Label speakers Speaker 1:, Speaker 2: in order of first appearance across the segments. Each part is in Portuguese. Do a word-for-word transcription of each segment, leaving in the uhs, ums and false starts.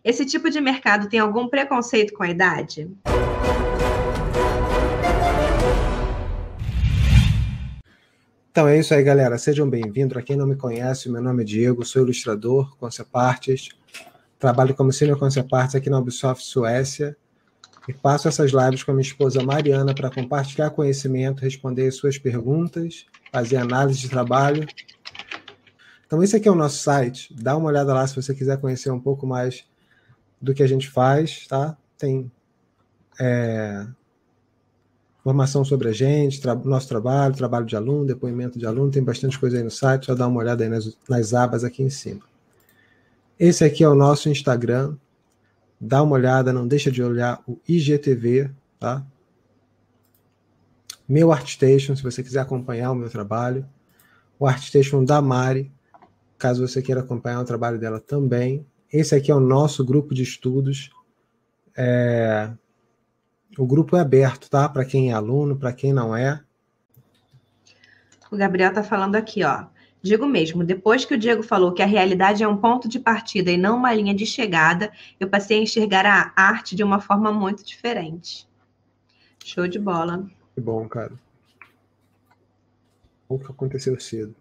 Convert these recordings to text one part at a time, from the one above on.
Speaker 1: Esse tipo de mercado tem algum preconceito com a idade?
Speaker 2: Então é isso aí, galera. Sejam bem-vindos. Para quem não me conhece, meu nome é Diego, sou ilustrador, concept artist, trabalho como senior concept artist aqui na Ubisoft Suécia e faço essas lives com a minha esposa Mariana para compartilhar conhecimento, responder suas perguntas, fazer análise de trabalho. Então esse aqui é o nosso site. Dá uma olhada lá se você quiser conhecer um pouco mais do que a gente faz, tá? Tem é, informação sobre a gente, tra nosso trabalho, trabalho de aluno, depoimento de aluno, tem bastante coisa aí no site, só dá uma olhada aí nas, nas abas aqui em cima. Esse aqui é o nosso Instagram, dá uma olhada, não deixa de olhar o I G T V, tá? Meu ArtStation, se você quiser acompanhar o meu trabalho, o ArtStation da Mari, caso você queira acompanhar o trabalho dela também. Esse aqui é o nosso grupo de estudos, é... o grupo é aberto, tá? Para quem é aluno, para quem não é.
Speaker 1: O Gabriel tá falando aqui, ó. Digo mesmo, depois que o Diego falou que a realidade é um ponto de partida e não uma linha de chegada, eu passei a enxergar a arte de uma forma muito diferente. Show de bola.
Speaker 2: Que bom, cara. O que aconteceu cedo.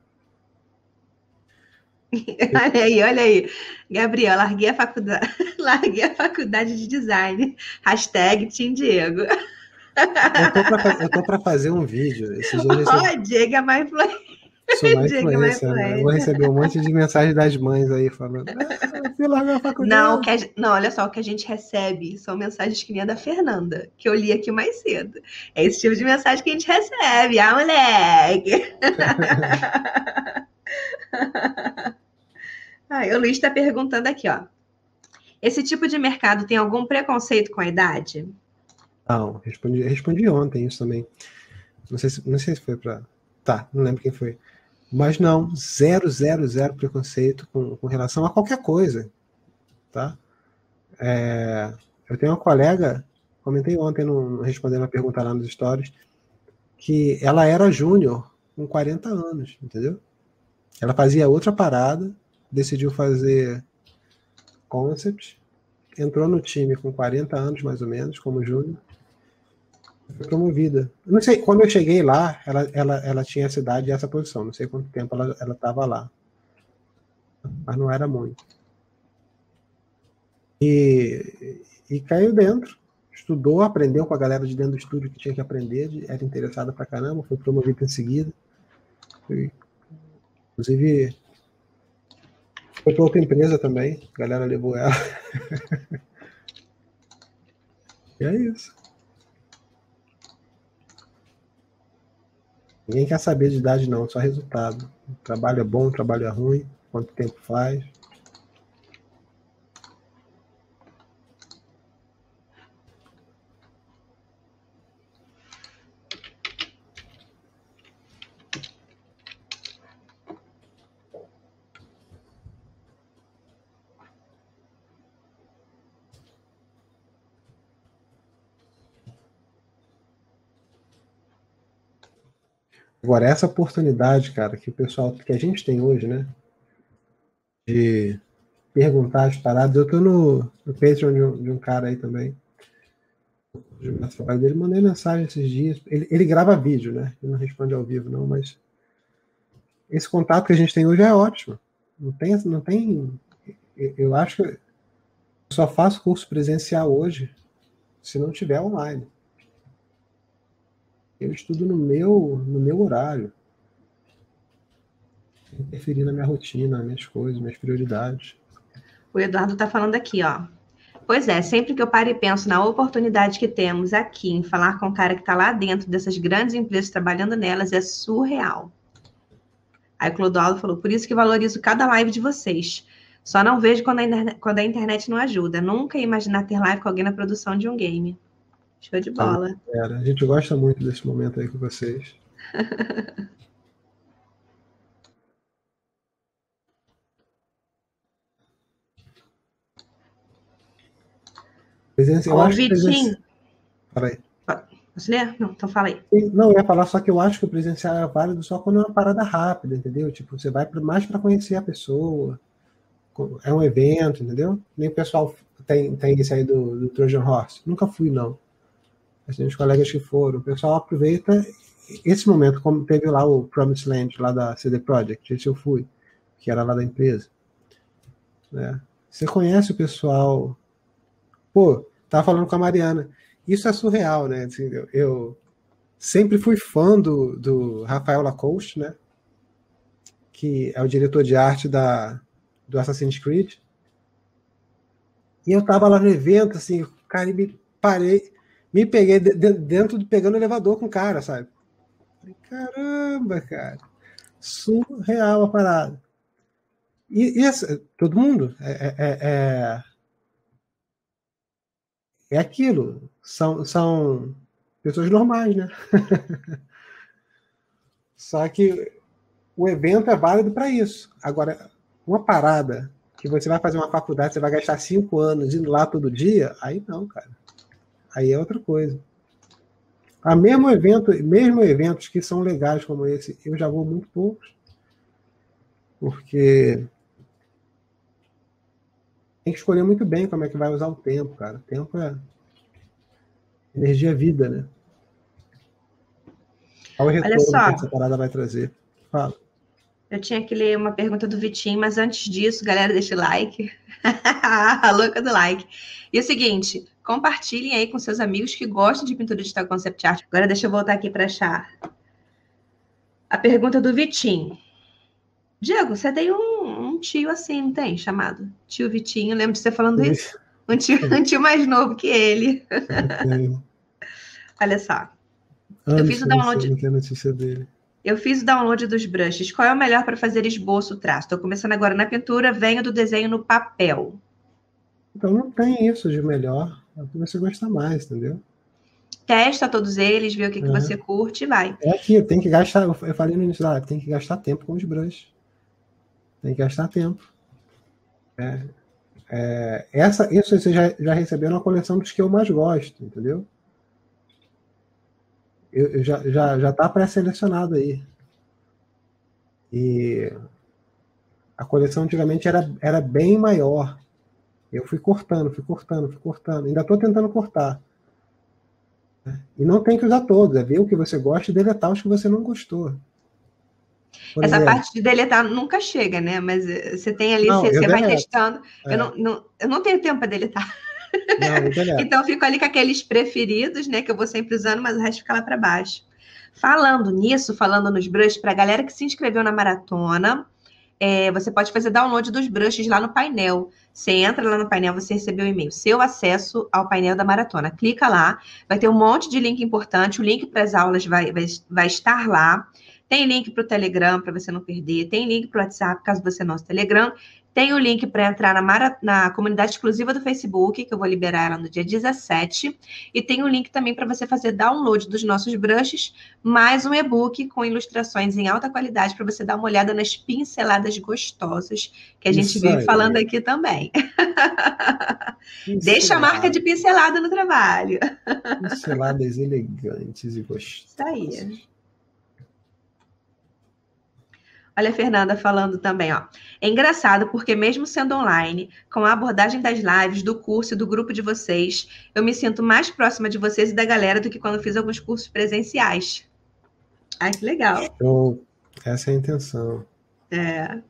Speaker 1: Olha aí, olha aí. Gabriel, larguei a faculdade, larguei a faculdade de design. Hashtag Team Diego.
Speaker 2: Eu tô para fazer um vídeo. Esse dia eu recebi...
Speaker 1: oh, Diego é mais influente.
Speaker 2: Sou mais influência, né? Eu vou receber um monte de mensagem das mães aí falando ah, você largou a faculdade.
Speaker 1: Não, que a, não, olha só, o que a gente recebe são mensagens que nem a da Fernanda, que eu li aqui mais cedo. É esse tipo de mensagem que a gente recebe. Ah, moleque! ah, o Luiz está perguntando aqui, ó. Esse tipo de mercado tem algum preconceito com a idade?
Speaker 2: Não, respondi, respondi ontem isso também. Não sei se, não sei se foi para... Tá, não lembro quem foi. Mas não, zero, zero, zero preconceito com, com relação a qualquer coisa, tá? É, eu tenho uma colega, comentei ontem, no, respondendo a pergunta lá nos stories, que ela era júnior com quarenta anos, entendeu? Ela fazia outra parada, decidiu fazer concept, entrou no time com quarenta anos, mais ou menos, como júnior, foi promovida. Eu não sei, quando eu cheguei lá, ela, ela, ela tinha essa idade e essa posição. Não sei quanto tempo ela ela estava lá. Mas não era muito. E, e caiu dentro. Estudou, aprendeu com a galera de dentro do estúdio que tinha que aprender. Era interessada pra caramba, foi promovida em seguida. Foi, inclusive, foi para outra empresa também. A galera levou ela. E é isso. Ninguém quer saber de idade, não, só resultado. O trabalho é bom, o trabalho é ruim, quanto tempo faz. Agora, essa oportunidade, cara, que o pessoal, que a gente tem hoje, né, de perguntar as paradas, eu tô no, no Patreon de um, de um cara aí também, o trabalho dele, mandei mensagem esses dias, ele, ele grava vídeo, né, ele não responde ao vivo não, mas esse contato que a gente tem hoje é ótimo, não tem, não tem, eu acho que eu só faço curso presencial hoje, se não tiver online. Eu estudo no meu, no meu horário. Interferir na minha rotina, nas minhas coisas, minhas prioridades.
Speaker 1: O Eduardo está falando aqui, ó. Pois é, sempre que eu paro e penso na oportunidade que temos aqui em falar com o cara que está lá dentro dessas grandes empresas trabalhando nelas, é surreal. Aí o Clodoaldo falou, por isso que valorizo cada live de vocês. Só não vejo quando a, internet, quando a internet não ajuda. Nunca ia imaginar ter live com alguém na produção de um game. Show de bola.
Speaker 2: É, a gente gosta muito desse momento aí com vocês. Presença, eu acho que presença... Fala aí.
Speaker 1: Posso ler? Não, então fala aí.
Speaker 2: Não, eu ia falar só que eu acho que o presencial é válido só quando é uma parada rápida, entendeu? Tipo, você vai mais para conhecer a pessoa. É um evento, entendeu? Nem o pessoal tem, tem esse aí do, do Trojan Horse. Nunca fui, não. Mas tem uns colegas que foram. O pessoal aproveita esse momento, como teve lá o Promised Land, lá da C D Projekt, esse eu fui, que era lá da empresa. Né? Você conhece o pessoal... Pô, tava falando com a Mariana. Isso é surreal, né? Assim, eu, eu sempre fui fã do, do Rafael Lacoste, né? Que é o diretor de arte da, do Assassin's Creed. E eu tava lá no evento, assim, cara, e me parei, me peguei de, de, dentro, pegando o elevador com o cara, sabe? Caramba, cara. Surreal a parada. E, e essa, todo mundo é, é, é, é aquilo. São, são pessoas normais, né? Só que o evento é válido para isso. Agora, uma parada que você vai fazer uma faculdade, você vai gastar cinco anos indo lá todo dia, aí não, cara. Aí é outra coisa. A mesmo evento, mesmo eventos que são legais como esse, eu já vou muito poucos, porque tem que escolher muito bem como é que vai usar o tempo, cara. O tempo é energia, vida, né? Olha o
Speaker 1: Olha
Speaker 2: retorno que
Speaker 1: só,
Speaker 2: essa parada vai trazer. Fala.
Speaker 1: eu tinha que ler uma pergunta do Vitinho, mas antes disso, galera, deixa o like. A louca do like. E é o seguinte, compartilhem aí com seus amigos que gostam de pintura digital concept art. Agora deixa eu voltar aqui para achar a pergunta do Vitinho. Diego, você tem um, um tio assim, não tem? Chamado tio Vitinho. Lembro de você falando isso? Um tio, um tio mais novo que ele. Olha só. Eu fiz o download.
Speaker 2: Não tem notícia dele.
Speaker 1: Eu fiz o download dos brushes. Qual é o melhor para fazer esboço, traço? Estou começando agora na pintura, venho do desenho no papel.
Speaker 2: Então não tem isso de melhor. É o que você gosta mais, entendeu?
Speaker 1: Testa todos eles, vê o que, é. que você curte e vai.
Speaker 2: É aqui, tem que gastar. Eu falei no início da live, tem que gastar tempo com os brushes. Tem que gastar tempo. É, é, essa, isso você já, já recebeu na coleção dos que eu mais gosto, entendeu? Eu, eu já, já, já tá pré-selecionado aí. E a coleção antigamente era, era bem maior. Eu fui cortando, fui cortando, fui cortando. Ainda estou tentando cortar. E não tem que usar todos. É ver o que você gosta e deletar os que você não gostou.
Speaker 1: Por Essa exemplo, parte de deletar nunca chega, né? Mas você tem ali, não, você, você vai testando. É. Eu, não, não, eu não tenho tempo para deletar. Não, então, eu fico ali com aqueles preferidos, né? Que eu vou sempre usando, mas o resto fica lá para baixo. Falando nisso, falando nos brushes, para a galera que se inscreveu na maratona, é, você pode fazer download dos brushes lá no painel. Você entra lá no painel, você recebeu o e-mail, seu acesso ao painel da maratona. Clica lá, vai ter um monte de link importante. O link para as aulas vai, vai, vai estar lá. Tem link para o Telegram, para você não perder. Tem link para o WhatsApp, caso você não use Telegram. Tem o link para entrar na, Mara, na comunidade exclusiva do Facebook, que eu vou liberar ela no dia dezessete. E tem o link também para você fazer download dos nossos brushes, mais um e-book com ilustrações em alta qualidade para você dar uma olhada nas pinceladas gostosas que a gente Isso vive aí. falando aqui também. Deixa a marca de pincelada no trabalho.
Speaker 2: Pinceladas elegantes e gostosas.
Speaker 1: Isso aí. Olha a Fernanda falando também, ó. É engraçado porque mesmo sendo online, com a abordagem das lives, do curso e do grupo de vocês, eu me sinto mais próxima de vocês e da galera do que quando fiz alguns cursos presenciais. Ai, que legal.
Speaker 2: Então, essa é a intenção.
Speaker 1: É.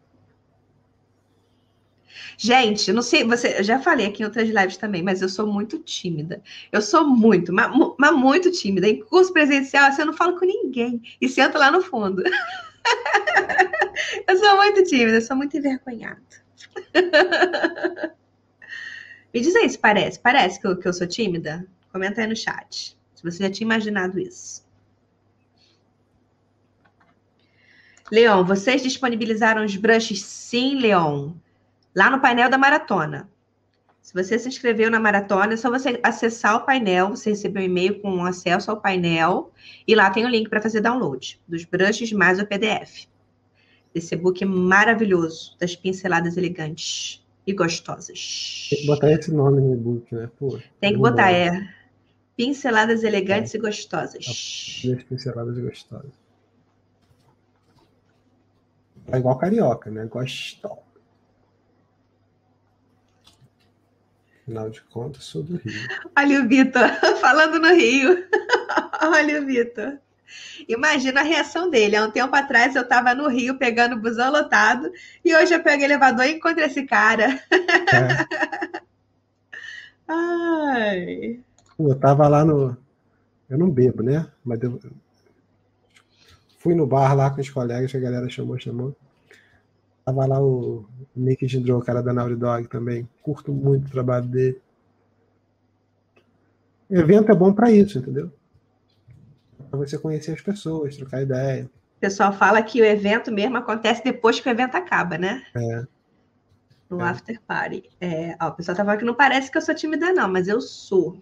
Speaker 1: Gente, não sei, você, eu já falei aqui em outras lives também, mas eu sou muito tímida. Eu sou muito, mas, mas muito tímida. Em curso presencial, assim, eu não falo com ninguém. E sento lá no fundo. Eu sou muito tímida, eu sou muito envergonhada. Me diz aí se parece. Parece que eu, que eu sou tímida? Comenta aí no chat. Se você já tinha imaginado isso. Leon, vocês disponibilizaram os brushes? Sim, Leon. Lá no painel da maratona. Se você se inscreveu na maratona, é só você acessar o painel. Você recebeu um e-mail com acesso ao painel. E lá tem o link para fazer download dos brushes mais o P D F. Esse e-book maravilhoso, das pinceladas elegantes e gostosas.
Speaker 2: Tem que botar esse nome no e-book, né? Pô,
Speaker 1: tem que botar, é. Pinceladas elegantes é. e gostosas.
Speaker 2: As pinceladas e gostosas. É igual carioca, né? Gostosas. Afinal de contas, sou do Rio.
Speaker 1: Olha o Vitor, falando no Rio. Olha o Vitor. Imagina a reação dele. Há um tempo atrás eu estava no Rio pegando o busão lotado e hoje eu pego o elevador e encontro esse cara.
Speaker 2: É.
Speaker 1: Ai.
Speaker 2: Eu tava lá no... Eu não bebo, né? Mas eu fui no bar lá com os colegas, a galera chamou, chamou. Tava lá o Nick Gendro, o cara da Naughty Dog também. Curto muito o trabalho dele. O evento é bom para isso, entendeu? Para você conhecer as pessoas, trocar ideia.
Speaker 1: O pessoal fala que o evento mesmo acontece depois que o evento acaba, né?
Speaker 2: É.
Speaker 1: No
Speaker 2: é.
Speaker 1: after party. É, ó, o pessoal tá falando que não parece que eu sou tímida, não, mas eu sou.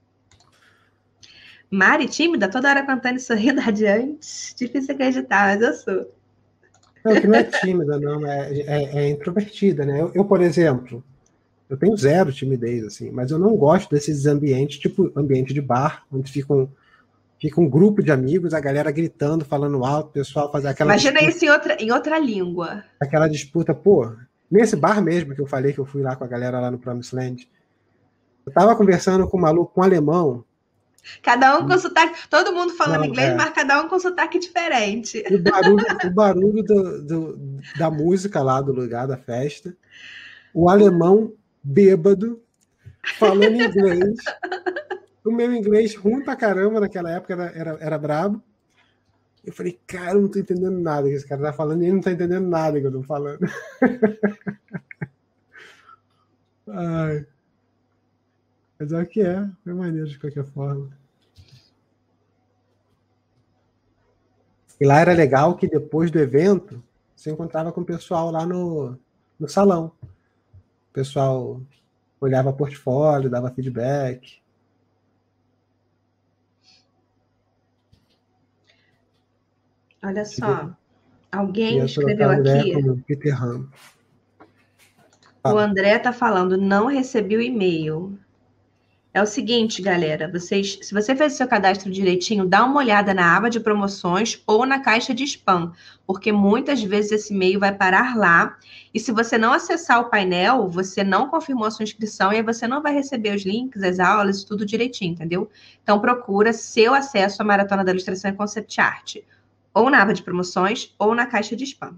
Speaker 1: Mari, tímida, toda hora cantando e sorrindo radiante. Difícil acreditar, mas eu sou.
Speaker 2: Não, que não é tímida, não, é, é, é introvertida, né? Eu, eu, por exemplo, eu tenho zero timidez, assim, mas eu não gosto desses ambientes, tipo ambiente de bar, onde ficam Fica um grupo de amigos, a galera gritando, falando alto, o pessoal fazer aquela
Speaker 1: Imagina
Speaker 2: disputa,
Speaker 1: isso em outra, em outra língua.
Speaker 2: Aquela disputa, pô, nesse bar mesmo que eu falei que eu fui lá com a galera lá no Promised Land, eu tava conversando com um maluco, com um alemão.
Speaker 1: Cada um com sotaque, todo mundo falando
Speaker 2: Não,
Speaker 1: inglês,
Speaker 2: é.
Speaker 1: mas cada um com sotaque diferente.
Speaker 2: O barulho, o barulho do, do, da música lá do lugar da festa, o alemão bêbado, falando inglês. O meu inglês ruim pra caramba naquela época era, era, era brabo. Eu falei, cara, eu não tô entendendo nada que esse cara tá falando e ele não tá entendendo nada que eu tô falando. Ai. Mas é o que é, foi maneiro de qualquer forma. E lá era legal que depois do evento você encontrava com o pessoal lá no, no salão. O pessoal olhava portfólio, dava feedback.
Speaker 1: Olha só, alguém
Speaker 2: Ia
Speaker 1: escreveu
Speaker 2: trocar ideia
Speaker 1: aqui.
Speaker 2: com o Peter Ham.
Speaker 1: O André tá falando, não recebi o e-mail. É o seguinte, galera, vocês, se você fez o seu cadastro direitinho, dá uma olhada na aba de promoções ou na caixa de spam, porque muitas vezes esse e-mail vai parar lá, e se você não acessar o painel, você não confirmou a sua inscrição, e aí você não vai receber os links, as aulas, tudo direitinho, entendeu? Então procura seu acesso à Maratona da Ilustração e Concept Art, ou na aba de promoções, ou na caixa de spam.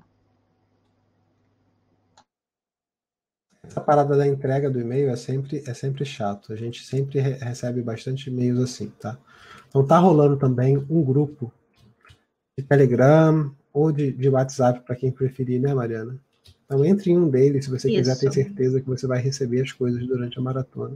Speaker 2: Essa parada da entrega do e-mail é sempre, é sempre chato. A gente sempre re recebe bastante e-mails assim, tá? Então tá rolando também um grupo de Telegram ou de, de WhatsApp, para quem preferir, né, Mariana? Então entre em um deles, se você
Speaker 1: Isso.
Speaker 2: quiser ter certeza que você vai receber as coisas durante a maratona.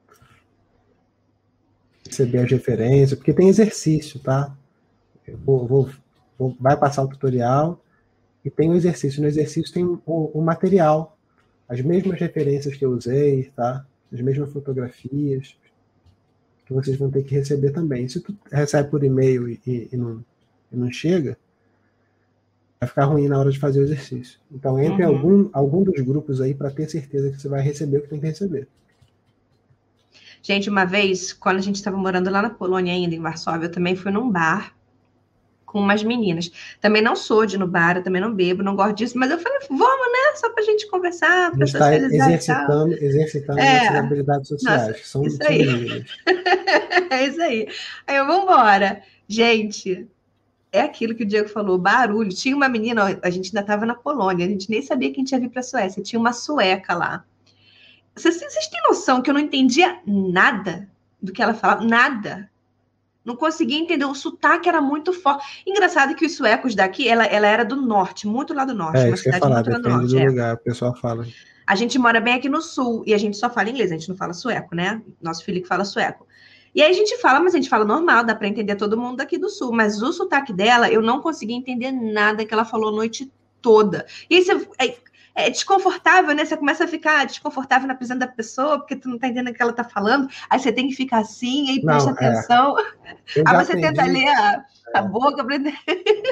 Speaker 2: Receber as referências, porque tem exercício, tá? Eu vou, vou, vou, vai passar o tutorial e tem o exercício. No exercício tem o, o material, as mesmas referências que eu usei, tá? As mesmas fotografias que vocês vão ter que receber também. Se tu recebe por e-mail e, e, e, não, e não chega, vai ficar ruim na hora de fazer o exercício. Então entre
Speaker 1: Uhum.
Speaker 2: algum, algum dos grupos aí para ter certeza que você vai receber o que tem que receber.
Speaker 1: Gente, uma vez, quando a gente estava morando lá na Polônia ainda, em Varsóvia, eu também fui num bar com umas meninas. Também não sou de ir no bar, eu também não bebo, não gosto disso, mas eu falei, vamos, né? Só pra gente conversar, pra
Speaker 2: está
Speaker 1: socializar
Speaker 2: exercitando,
Speaker 1: e tal.
Speaker 2: exercitando
Speaker 1: É,
Speaker 2: nossas habilidades sociais,
Speaker 1: nossa,
Speaker 2: que são,
Speaker 1: isso
Speaker 2: são
Speaker 1: aí.
Speaker 2: mínimas.
Speaker 1: É isso aí. Aí eu, vambora. Gente, é aquilo que o Diego falou, barulho. Tinha uma menina, a gente ainda estava na Polônia, a gente nem sabia que a gente ia vir pra Suécia, tinha uma sueca lá. Vocês, vocês têm noção que eu não entendia nada do que ela falava? Nada. Não conseguia entender. O sotaque era muito forte. Engraçado que os suecos daqui, ela, ela era do norte, muito lá do norte.
Speaker 2: É,
Speaker 1: Uma
Speaker 2: isso que eu ia
Speaker 1: cidade
Speaker 2: falar,
Speaker 1: muito lá do
Speaker 2: depende
Speaker 1: norte.
Speaker 2: do
Speaker 1: É.
Speaker 2: lugar, o pessoal fala.
Speaker 1: A gente mora bem aqui no sul e a gente só fala inglês, a gente não fala sueco, né? Nosso filho que fala sueco. E aí a gente fala, mas a gente fala normal, dá para entender todo mundo daqui do sul. Mas o sotaque dela, eu não conseguia entender nada que ela falou a noite toda. E aí você... É, é desconfortável, né? Você começa a ficar desconfortável na presença da pessoa, porque tu não tá entendendo o que ela tá falando. Aí você tem que ficar assim, aí presta
Speaker 2: Não,
Speaker 1: atenção.
Speaker 2: É. Eu
Speaker 1: Aí
Speaker 2: já
Speaker 1: você
Speaker 2: aprendi,
Speaker 1: tenta ler a, a
Speaker 2: é.
Speaker 1: boca para entender.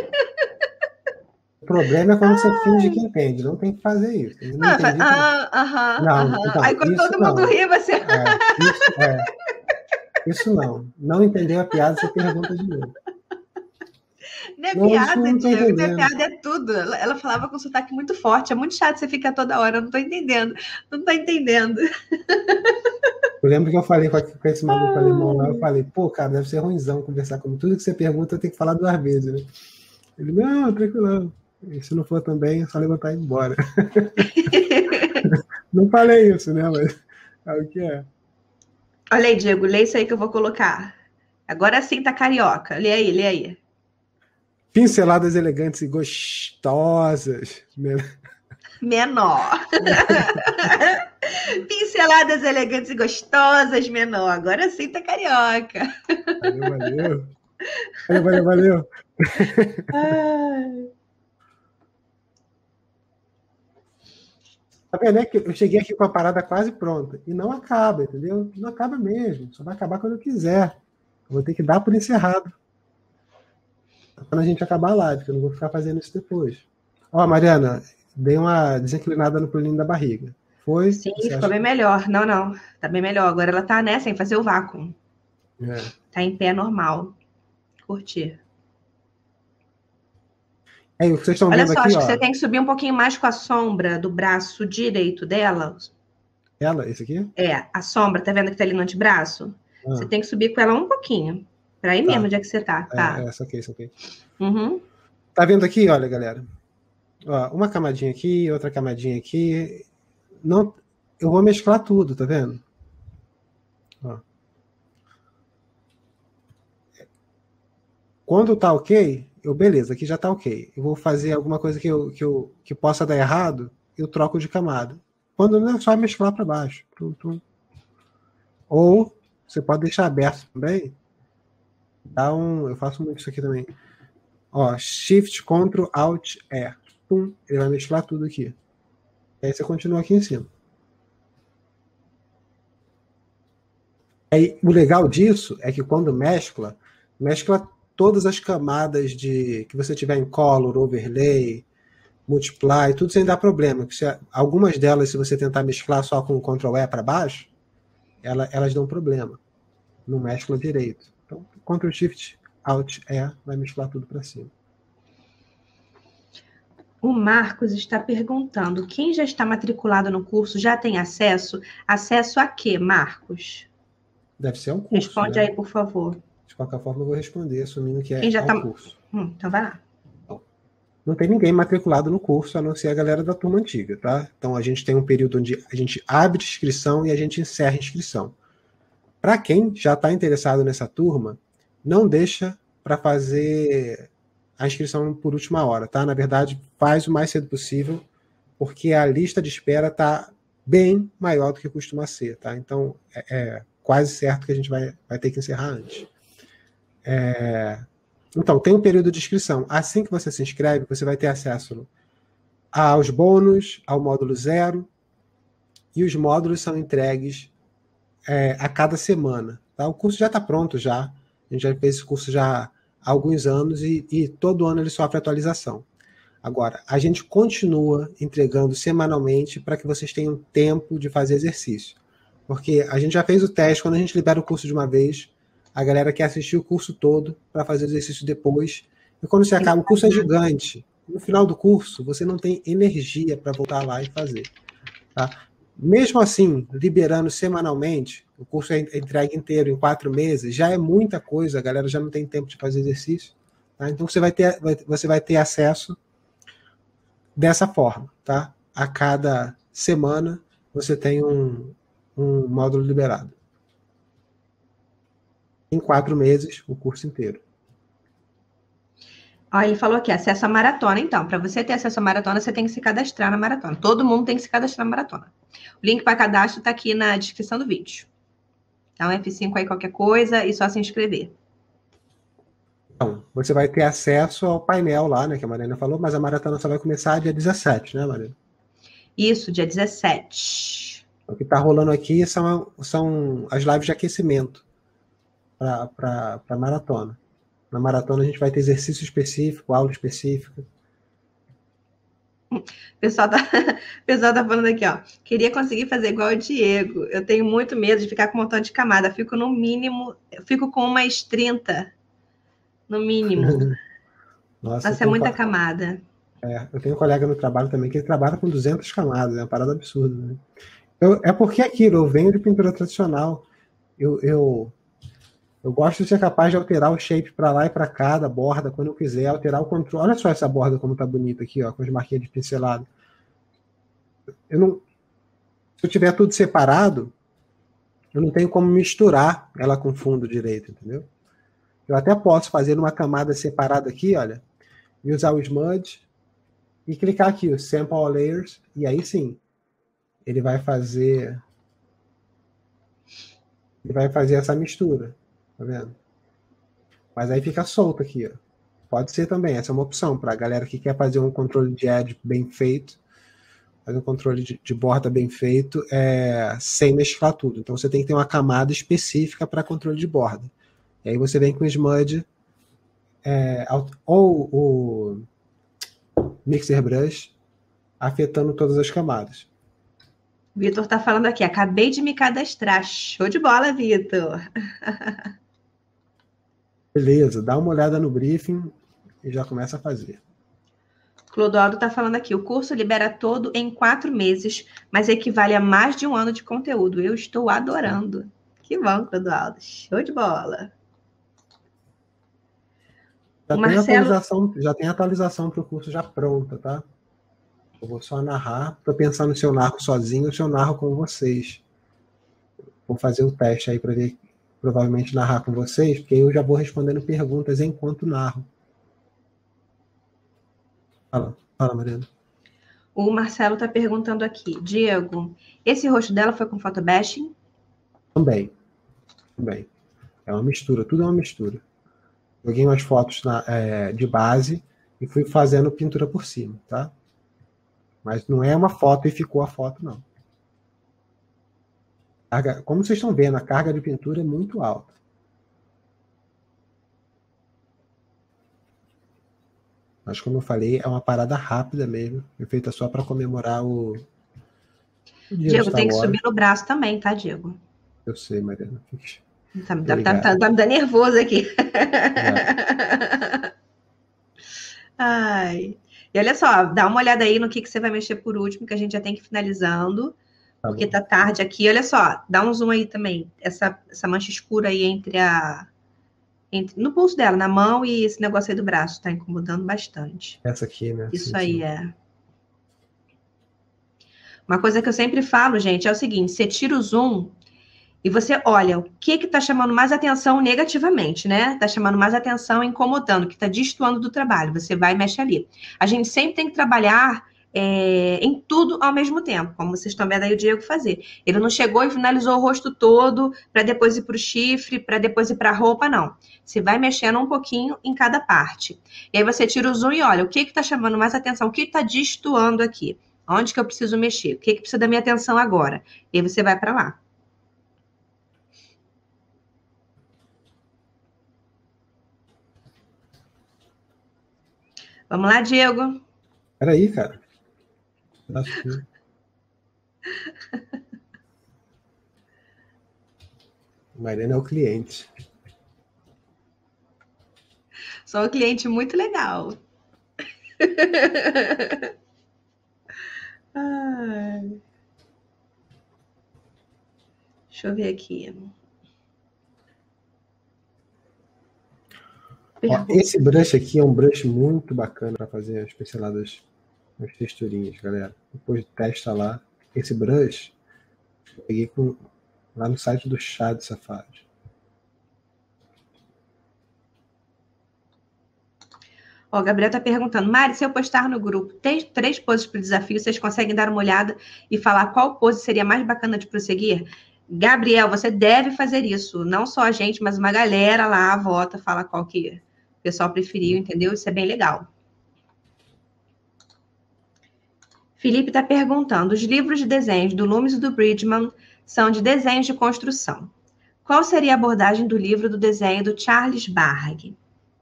Speaker 2: O problema é quando você finge que entende, não tem que fazer isso. Eu não,
Speaker 1: Não,
Speaker 2: entendi.
Speaker 1: ah, aham,
Speaker 2: Não,
Speaker 1: aham.
Speaker 2: então,
Speaker 1: Aí quando
Speaker 2: isso
Speaker 1: todo
Speaker 2: não.
Speaker 1: mundo ri, você.
Speaker 2: É, isso, é. Isso não. Não entendeu a piada, você pergunta de novo.
Speaker 1: Não é
Speaker 2: Não, isso eu
Speaker 1: piada,
Speaker 2: não tô
Speaker 1: Diego, não é
Speaker 2: entendendo.
Speaker 1: piada, é tudo. Ela, ela falava com sotaque muito forte, é muito chato você ficar toda hora, eu não tô entendendo, não tô entendendo.
Speaker 2: Eu lembro que eu falei com, a- com esse maluco alemão lá, eu falei, pô, cara, deve ser ruimzão conversar comigo. Tudo que você pergunta eu tenho que falar duas vezes, né? Ele, não, tranquilo. E se não for também, é só levantar e ir embora. Não falei isso, né? Mas é o que é.
Speaker 1: Olha aí, Diego, lê isso aí que eu vou colocar. Agora sim tá carioca. Lê aí, lê aí.
Speaker 2: Pinceladas elegantes e gostosas.
Speaker 1: Menor. Pinceladas elegantes e gostosas, menor. Agora sim tá carioca.
Speaker 2: Valeu, valeu. Valeu, valeu, valeu. Tá vendo? É que eu cheguei aqui com a parada quase pronta. E não acaba, entendeu? Não acaba mesmo. Só vai acabar quando eu quiser. Eu vou ter que dar por encerrado. Quando a gente acabar a live, porque eu não vou ficar fazendo isso depois. Ó, Mariana, dei uma desinclinada no pulinho da barriga. Foi?
Speaker 1: Sim,
Speaker 2: Você
Speaker 1: ficou
Speaker 2: acha?
Speaker 1: bem melhor. Não, não. Tá bem melhor. Agora ela tá, né, sem fazer o vácuo.
Speaker 2: É.
Speaker 1: Tá em pé normal. Curtir.
Speaker 2: É, o que vocês estão
Speaker 1: Olha
Speaker 2: vendo
Speaker 1: só,
Speaker 2: aqui,
Speaker 1: acho que
Speaker 2: ó.
Speaker 1: você tem que subir um pouquinho mais com a sombra do braço direito dela.
Speaker 2: Ela, esse aqui?
Speaker 1: É, a sombra, tá vendo que tá ali no antebraço?
Speaker 2: Ah,
Speaker 1: Você tem que subir com ela um pouquinho. Pra aí mesmo
Speaker 2: tá.
Speaker 1: onde é que você tá,
Speaker 2: É,
Speaker 1: tá?
Speaker 2: é, essa aqui, essa aqui.
Speaker 1: Uhum.
Speaker 2: Tá vendo aqui, olha, galera? Ó, uma camadinha aqui, outra camadinha aqui. Não, eu vou mesclar tudo, tá vendo? Ó. Quando tá ok, eu, beleza, aqui já tá ok. Eu vou fazer alguma coisa que, eu, que, eu, que possa dar errado, eu troco de camada. Quando não, é só mesclar para baixo. Tum, tum. Ou você pode deixar aberto também. Dá um, eu faço muito isso aqui também. Ó, Shift, Ctrl, Alt, E. Pum, ele vai mesclar tudo aqui. E aí você continua aqui em cima. Aí, o legal disso é que quando mescla, mescla todas as camadas de que você tiver em color, overlay, multiply, tudo sem dar problema. Se, algumas delas, se você tentar mesclar só com o Ctrl E para baixo, ela, elas dão problema. Não mescla direito. Então, Ctrl Shift, Alt E vai mesclar tudo para cima.
Speaker 1: O Marcos está perguntando: quem já está matriculado no curso já tem acesso? Acesso a quê, Marcos?
Speaker 2: Deve ser um curso.
Speaker 1: Responde
Speaker 2: né?
Speaker 1: aí, por favor.
Speaker 2: De qualquer forma, eu vou responder, assumindo que é,
Speaker 1: Quem já
Speaker 2: é
Speaker 1: tá...
Speaker 2: um curso.
Speaker 1: Hum, então vai lá.
Speaker 2: Não tem ninguém matriculado no curso, a não ser a galera da turma antiga, tá? Então a gente tem um período onde a gente abre inscrição e a gente encerra a inscrição. Para quem já está interessado nessa turma, não deixa para fazer a inscrição por última hora, tá? Na verdade, faz o mais cedo possível, porque a lista de espera está bem maior do que costuma ser, tá? Então é, é quase certo que a gente vai, vai ter que encerrar antes. É... Então, tem um período de inscrição. Assim que você se inscreve, você vai ter acesso aos bônus, ao módulo zero, e os módulos são entregues é, a cada semana. Tá? O curso já está pronto já. A gente já fez esse curso já há alguns anos e, e todo ano ele sofre atualização. Agora, a gente continua entregando semanalmente para que vocês tenham tempo de fazer exercício. Porque a gente já fez o teste, quando a gente libera o curso de uma vez, a galera quer assistir o curso todo para fazer o exercício depois. E quando você acaba, o curso é gigante. No final do curso, você não tem energia para voltar lá e fazer. Tá? Mesmo assim, liberando semanalmente, o curso é entregue inteiro em quatro meses, já é muita coisa, a galera já não tem tempo de fazer exercício. Tá? Então você vai ter, você vai ter acesso dessa forma. Tá? A cada semana você tem um, um módulo liberado. Em quatro meses, o curso inteiro.
Speaker 1: Ó, ele falou aqui, acesso à maratona. Então, para você ter acesso à maratona, você tem que se cadastrar na maratona. Todo mundo tem que se cadastrar na maratona. O link para cadastro está aqui na descrição do vídeo. Então, F cinco aí qualquer coisa e só se inscrever.
Speaker 2: Então, você vai ter acesso ao painel lá, né, que a Mariana falou, mas a maratona só vai começar dia dezessete, né, Mariana?
Speaker 1: Isso, dia dezessete.
Speaker 2: O que está rolando aqui são, são as lives de aquecimento para a maratona. Na maratona a gente vai ter exercício específico, aula específica.
Speaker 1: O pessoal tá, o pessoal tá falando aqui, ó. Queria conseguir fazer igual o Diego. Eu tenho muito medo de ficar com um montão de camada. Fico no mínimo, eu fico com umas trinta, no mínimo.
Speaker 2: Nossa, eu
Speaker 1: Nossa, é
Speaker 2: tenho, um
Speaker 1: muita
Speaker 2: co-
Speaker 1: camada.
Speaker 2: é, eu tenho um colega no trabalho também que ele trabalha com duzentas camadas, é uma parada absurda, né? Eu, é porque é aquilo, eu venho de pintura tradicional. Eu, eu, eu gosto de ser capaz de alterar o shape para lá e para cá da borda quando eu quiser, alterar o controle. Olha só essa borda como tá bonita aqui, ó, com as marquinhas de pincelado. Eu não, se eu tiver tudo separado, eu não tenho como misturar ela com fundo direito, entendeu? Eu até posso fazer uma camada separada aqui, olha, e usar o Smudge e clicar aqui, o Sample All Layers, e aí sim, ele vai fazer ele vai fazer essa mistura, tá vendo? Mas aí fica solto aqui, ó. Pode ser também, essa é uma opção para a galera que quer fazer um controle de edge bem feito, fazer um controle de, de borda bem feito, é, sem mesclar tudo. Então você tem que ter uma camada específica para controle de borda. E aí você vem com o Smudge, é, ou o Mixer Brush, afetando todas as camadas.
Speaker 1: Vitor tá falando aqui, acabei de me cadastrar. Show de bola, Vitor.
Speaker 2: Beleza, dá uma olhada no briefing e já começa a fazer.
Speaker 1: Clodoaldo tá falando aqui, o curso libera todo em quatro meses, mas equivale a mais de um ano de conteúdo. Eu estou adorando. Que bom, Clodoaldo. Show de bola.
Speaker 2: Já
Speaker 1: O
Speaker 2: tem
Speaker 1: Marcelo...
Speaker 2: atualização, já tem atualização para o curso já pronta, tá? Eu vou só narrar. Estou pensando se eu narro sozinho ou se eu narro com vocês. Vou fazer o teste aí para ver, provavelmente narrar com vocês, porque eu já vou respondendo perguntas enquanto narro. Fala, fala, Mariana.
Speaker 1: O Marcelo tá perguntando aqui, Diego, esse rosto dela foi com photobashing?
Speaker 2: Também, também. É uma mistura, tudo é uma mistura. Joguei umas fotos na, é, de base e fui fazendo pintura por cima, tá? Mas não é uma foto e ficou a foto, não. Carga, como vocês estão vendo, a carga de pintura é muito alta. Mas, como eu falei, é uma parada rápida mesmo, feita só para comemorar o, o dia de
Speaker 1: Diego,
Speaker 2: Star
Speaker 1: tem que
Speaker 2: Wars.
Speaker 1: subir no braço também, tá, Diego?
Speaker 2: Eu sei, Mariana.
Speaker 1: Tá, tá, tá, tá, tá me dando nervoso aqui.
Speaker 2: É.
Speaker 1: Ai. E olha só, dá uma olhada aí no que, que você vai mexer por último, que a gente já tem que ir finalizando,
Speaker 2: Tá
Speaker 1: porque
Speaker 2: bom.
Speaker 1: tá tarde aqui. Olha só, dá um zoom aí também. Essa, essa mancha escura aí entre a... Entre, no pulso dela, na mão e esse negócio aí do braço, tá incomodando bastante.
Speaker 2: Essa aqui, né?
Speaker 1: Isso
Speaker 2: Sim,
Speaker 1: aí
Speaker 2: sim.
Speaker 1: é... Uma coisa que eu sempre falo, gente, é o seguinte, você tira o zoom e você olha o que que tá chamando mais atenção negativamente, né? Tá chamando mais atenção, incomodando, que tá destoando do trabalho. Você vai e mexe ali. A gente sempre tem que trabalhar é, em tudo ao mesmo tempo, como vocês estão vendo aí o Diego fazer. Ele não chegou e finalizou o rosto todo para depois ir para o chifre, para depois ir para a roupa, não. Você vai mexendo um pouquinho em cada parte. E aí você tira o zoom e olha o que que tá chamando mais atenção, o que tá destoando aqui. Onde que eu preciso mexer? O que que precisa da minha atenção agora? E aí você vai para lá. Vamos lá, Diego.
Speaker 2: Peraí, cara. Acho que... Mariana é o cliente.
Speaker 1: Sou um cliente muito legal. Ai. Deixa eu ver aqui.
Speaker 2: Ó, esse brush aqui é um brush muito bacana para fazer as pinceladas, as texturinhas, galera. Depois testa lá. Esse brush eu peguei com, lá no site do Chá de Safari.
Speaker 1: Ó, o Gabriel tá perguntando, Mari, se eu postar no grupo três, três poses para o desafio, vocês conseguem dar uma olhada e falar qual pose seria mais bacana de prosseguir? Gabriel, você deve fazer isso. Não só a gente, mas uma galera lá vota, fala qual que o pessoal preferiu, entendeu? Isso é bem legal. Felipe está perguntando, os livros de desenhos do Loomis e do Bridgman são de desenhos de construção. Qual seria a abordagem do livro do desenho do Charles Bargue?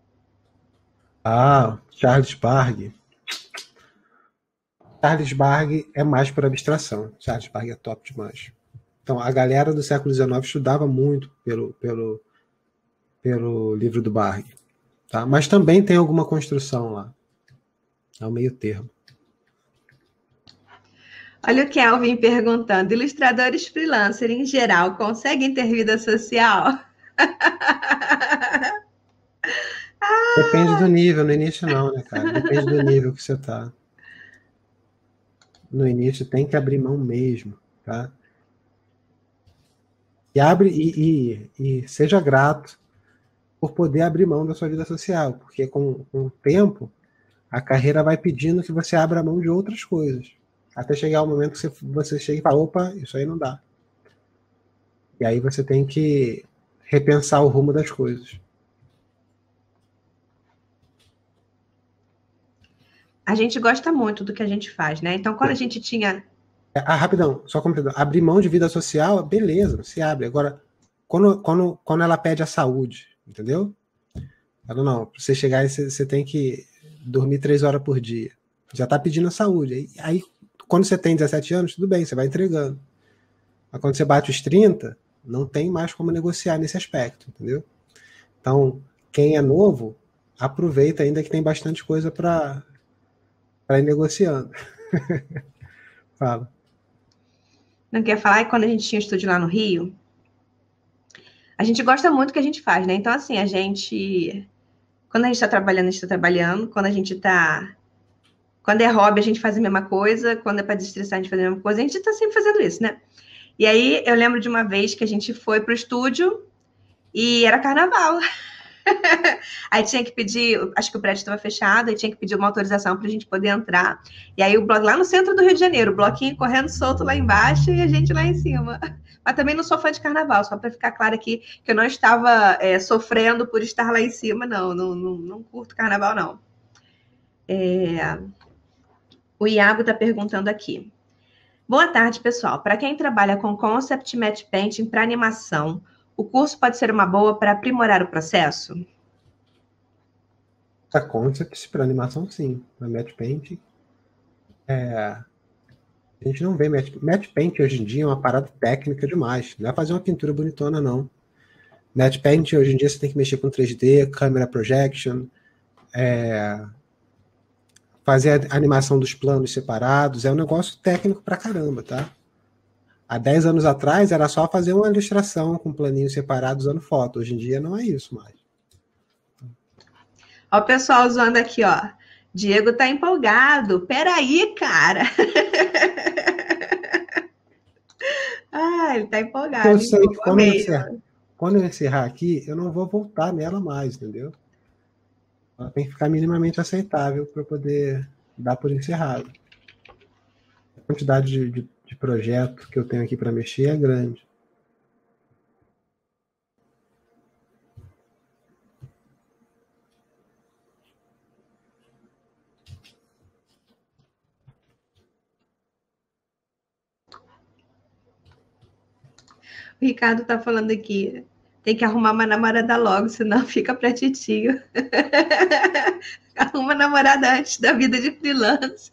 Speaker 2: Ah, Charles Bargue. Charles Bargue é mais por abstração. Charles Bargue é top demais. Então, a galera do século dezenove estudava muito pelo, pelo, pelo livro do Bargue. Tá? Mas também tem alguma construção lá. É o meio termo.
Speaker 1: Olha o Kelvin perguntando: ilustradores freelancer em geral conseguem ter vida social?
Speaker 2: Depende do nível, no início não, né, cara? Depende do nível que você tá. No início tem que abrir mão mesmo, tá? E abre e, e, e seja grato por poder abrir mão da sua vida social, porque com, com o tempo a carreira vai pedindo que você abra mão de outras coisas, até chegar o momento que você, você chega e fala, opa, isso aí não dá. E aí você tem que repensar o rumo das coisas.
Speaker 1: A gente gosta muito do que a gente faz, né? Então, quando a gente tinha...
Speaker 2: Ah, rapidão, só completando. Abrir mão de vida social, beleza, se abre. Agora, quando, quando, quando ela pede a saúde, entendeu? Ela, não, pra você chegar aí, você, você tem que dormir três horas por dia. Já tá pedindo a saúde. Aí, aí, quando você tem dezessete anos, tudo bem, você vai entregando. Mas quando você bate os trinta, não tem mais como negociar nesse aspecto, entendeu? Então, quem é novo, aproveita ainda que tem bastante coisa para ir negociando. Fala.
Speaker 1: Não quer falar? E quando a gente tinha estúdio lá no Rio, a gente gosta muito do que a gente faz, né? Então, assim, a gente... Quando a gente está trabalhando, a gente está trabalhando. Quando a gente está... Quando é hobby, a gente faz a mesma coisa. Quando é para desestressar, a gente faz a mesma coisa. A gente está sempre fazendo isso, né? E aí, eu lembro de uma vez que a gente foi pro estúdio e era carnaval. Aí tinha que pedir, acho que o prédio estava fechado, aí tinha que pedir uma autorização para a gente poder entrar. E aí o bloco lá no centro do Rio de Janeiro, o bloquinho correndo solto lá embaixo e a gente lá em cima. Mas também não sou fã de carnaval, só para ficar claro aqui que eu não estava é, sofrendo por estar lá em cima, não. Não, não, não curto carnaval, não. É... O Iago está perguntando aqui. Boa tarde, pessoal. Para quem trabalha com Concept Matte Painting para animação, o curso pode ser uma boa para aprimorar o processo?
Speaker 2: A Concepts para animação, sim. Na Matte Painting, é... a gente não vê Matte... Matte Painting hoje em dia é uma parada técnica demais. Não é fazer uma pintura bonitona, não. Matte Painting hoje em dia você tem que mexer com três D, camera projection, é... fazer a animação dos planos separados. É um negócio técnico pra caramba, tá? Há dez anos atrás era só fazer uma ilustração com planinhos separados usando foto. Hoje em dia não é isso mais.
Speaker 1: Ó o pessoal zoando aqui, ó. Diego tá empolgado. Peraí, cara. Ah, ele tá empolgado.
Speaker 2: Eu sei que quando eu, encerrar, quando eu encerrar aqui, eu não vou voltar nela mais, entendeu? Ela tem que ficar minimamente aceitável para poder dar por encerrado. A quantidade de, de, de projeto que eu tenho aqui para mexer é grande.
Speaker 1: O Ricardo tá falando aqui. Tem que arrumar uma namorada logo, senão fica pra titio. Arruma namorada antes da vida de freelance.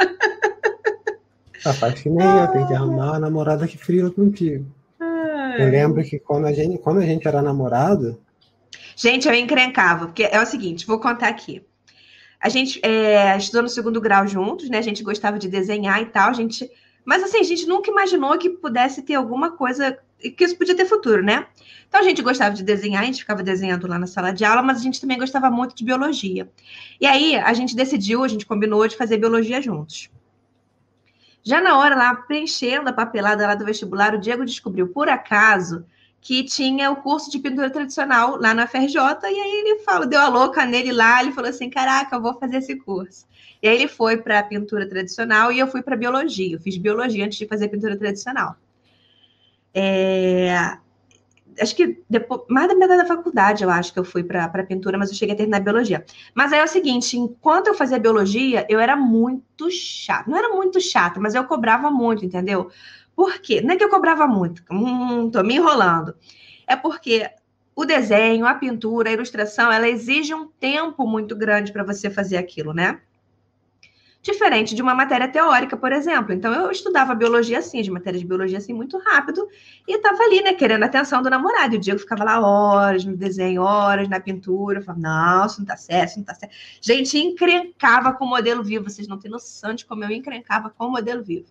Speaker 2: Ah, faz que nem eu, tem que arrumar uma namorada que frila contigo. Ai. Eu lembro que quando a gente, quando a gente era namorado...
Speaker 1: Gente, eu encrencava, porque é o seguinte, vou contar aqui. A gente é, estudou no segundo grau juntos, né? A gente gostava de desenhar e tal, a gente... Mas assim, a gente nunca imaginou que pudesse ter alguma coisa, que isso podia ter futuro, né? Então a gente gostava de desenhar, a gente ficava desenhando lá na sala de aula, mas a gente também gostava muito de biologia. E aí a gente decidiu, a gente combinou de fazer biologia juntos. Já na hora lá, preenchendo a papelada lá do vestibular, o Diego descobriu, por acaso, que tinha o curso de pintura tradicional lá na F R J, e aí ele falou, deu a louca nele lá, ele falou assim, caraca, eu vou fazer esse curso. E aí ele foi para pintura tradicional e eu fui para biologia. Eu fiz biologia antes de fazer pintura tradicional. É... Acho que depois, mais da metade da faculdade, eu acho que eu fui para pintura, mas eu cheguei a terminar biologia. Mas aí é o seguinte, enquanto eu fazia biologia, eu era muito chata. Não era muito chata, mas eu cobrava muito, entendeu? Por quê? Não é que eu cobrava muito, hum, tô me enrolando. É porque o desenho, a pintura, a ilustração, ela exige um tempo muito grande para você fazer aquilo, né? Diferente de uma matéria teórica, por exemplo. Então, eu estudava biologia assim, de matéria de biologia assim, muito rápido, e estava ali, né, querendo a atenção do namorado. E o Diego ficava lá horas no desenho, horas na pintura. Eu falava, não, isso não tá certo, isso não tá certo. Gente, encrencava com o modelo vivo. Vocês não têm noção de como eu encrencava com o modelo vivo.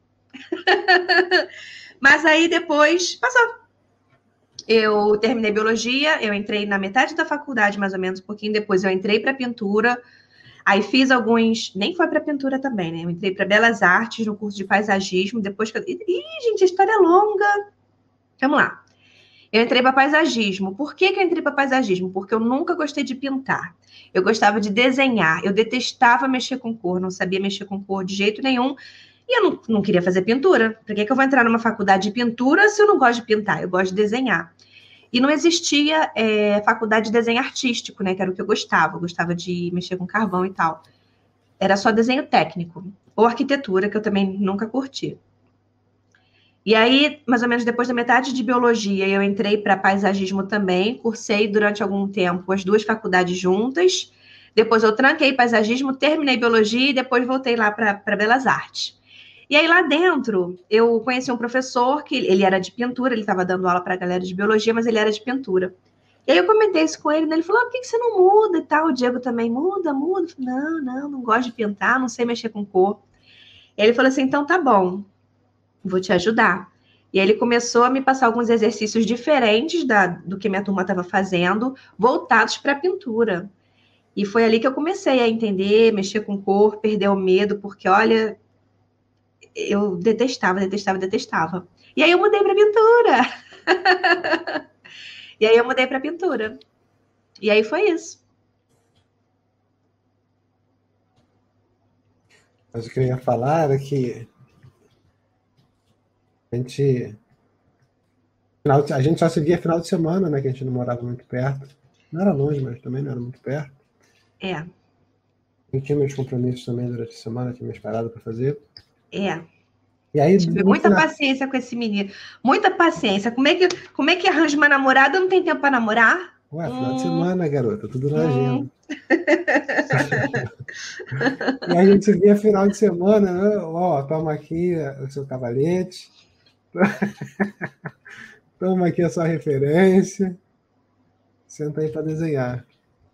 Speaker 1: Mas aí depois passou. Eu terminei biologia, eu entrei na metade da faculdade, mais ou menos, um pouquinho depois eu entrei para pintura. Aí fiz alguns, nem foi para pintura também, né? Eu entrei para Belas Artes no curso de paisagismo, depois que eu... Ih, gente, a história é longa. Vamos lá. Eu entrei para paisagismo. Por que que eu entrei para paisagismo? Porque eu nunca gostei de pintar. Eu gostava de desenhar. Eu detestava mexer com cor, não sabia mexer com cor de jeito nenhum. E eu não, não queria fazer pintura. Por que que eu vou entrar numa faculdade de pintura se eu não gosto de pintar? Eu gosto de desenhar. E não existia é, faculdade de desenho artístico, né? Que era o que eu gostava. Eu gostava de mexer com carvão e tal. Era só desenho técnico. Ou arquitetura, que eu também nunca curti. E aí, mais ou menos depois da metade de biologia, eu entrei para paisagismo também. Cursei durante algum tempo as duas faculdades juntas. Depois eu tranquei paisagismo, terminei biologia e depois voltei lá para Belas Artes. E aí lá dentro, eu conheci um professor que ele era de pintura, ele estava dando aula para a galera de biologia, mas ele era de pintura. E aí eu comentei isso com ele, né? Ele falou, ah, por que que você não muda e tal? O Diego também, muda, muda. Eu falei, não, não, não gosto de pintar, não sei mexer com cor. E aí ele falou assim, então tá bom, vou te ajudar. E aí ele começou a me passar alguns exercícios diferentes da, do que minha turma estava fazendo, voltados para a pintura. E foi ali que eu comecei a entender, mexer com cor, perder o medo, porque, olha... eu detestava, detestava, detestava. E aí eu mudei para pintura. E aí eu mudei para pintura. E aí foi isso.
Speaker 2: Mas o que eu ia falar era que a gente, a gente só se via final de semana, né? Que a gente não morava muito perto. Não era longe, mas também não era muito perto.
Speaker 1: É.
Speaker 2: Eu tinha meus compromissos também durante a semana, tinha minhas paradas para fazer.
Speaker 1: É.
Speaker 2: E aí,
Speaker 1: tive muita final... paciência com esse menino. Muita paciência. Como é que, como é que arranja uma namorada? Não tem tempo para namorar?
Speaker 2: Ué, final hum. de semana, garota. Tudo na hum. agenda. E a gente se via final de semana, né? Ó, toma aqui o seu cavalete. Toma aqui a sua referência. Senta aí para desenhar.